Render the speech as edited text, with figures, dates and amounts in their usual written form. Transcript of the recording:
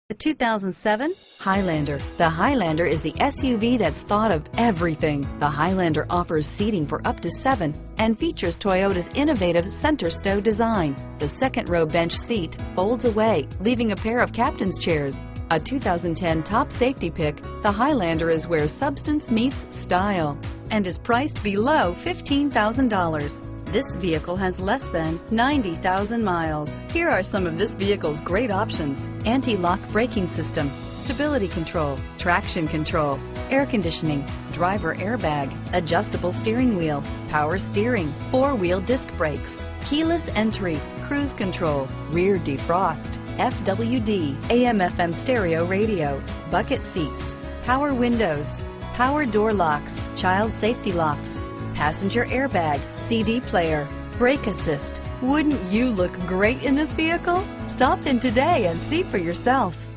The 2007 Highlander. The Highlander is the SUV that's thought of everything. The Highlander offers seating for up to 7 and features Toyota's innovative center stow design. The second row bench seat folds away, leaving a pair of captain's chairs. A 2010 top safety pick, the Highlander is where substance meets style and is priced below $15,000. This vehicle has less than 90,000 miles. Here are some of this vehicle's great options: anti-lock braking system, stability control, traction control, air conditioning, driver airbag, adjustable steering wheel, power steering, four-wheel disc brakes, keyless entry, cruise control, rear defrost, FWD, AM/FM stereo radio, bucket seats, power windows, power door locks, child safety locks, passenger airbag, CD player, brake assist. Wouldn't you look great in this vehicle? Stop in today and see for yourself.